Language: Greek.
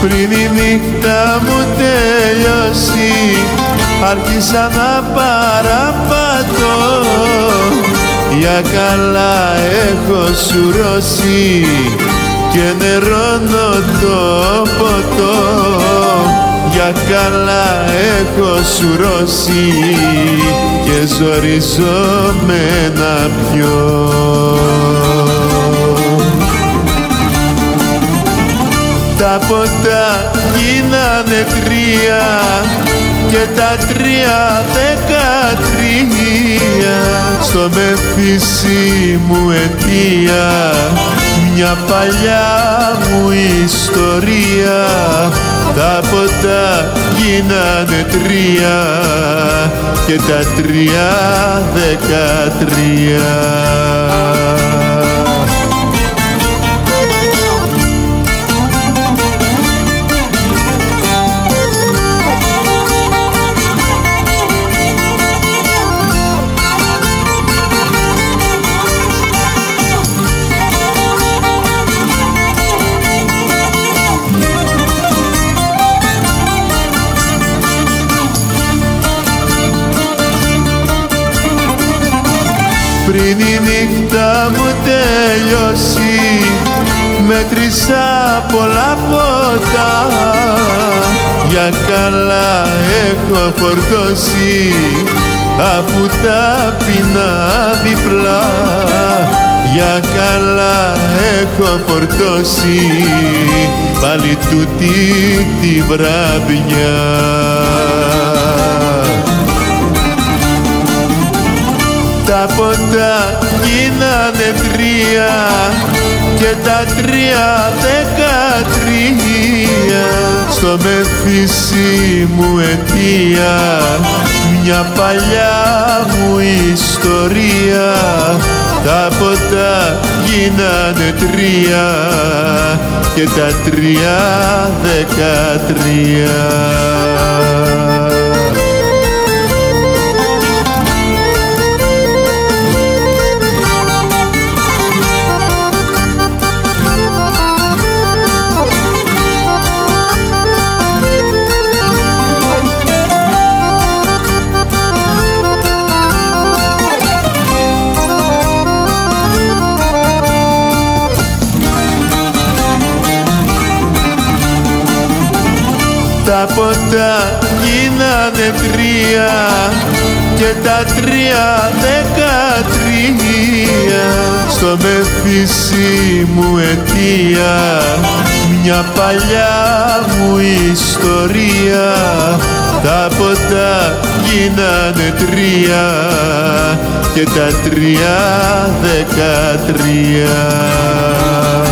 Πριν η νύχτα μου τελειώσει, άρχισα να παραπατώ. Για καλά έχω σουρώσει και νερώνω το ποτό. Για καλά έχω σουρώσει και ζορίζομαι να πιω. Τα ποτά γίνανε 3 και τα 3 13. Στο Μεμφίσι μου αιτία μια παλιά μου ιστορία. Τα ποτά γίνανε 3 και τα 3 13. Πριν η νύχτα μου τελειώσει, μέτρησα πολλά ποτά. Για καλά έχω φορτώσει, αφού τα πεινά διπλά. Για καλά έχω φορτώσει, πάλι τούτη τη βραδιά. Τα ποτά γίνανε 3 και τα 3 13. Στο Μεμφίσι μου αιτία μια παλιά μου ιστορία. Τα ποτά γίνανε 3 και τα 3 13. Τα ποτά γίνανε 3 και τα 3 13. Στο Μεμφίσι μου αιτία μια παλιά μου ιστορία. Τα ποτά γίνανε 3 και τα 3 13.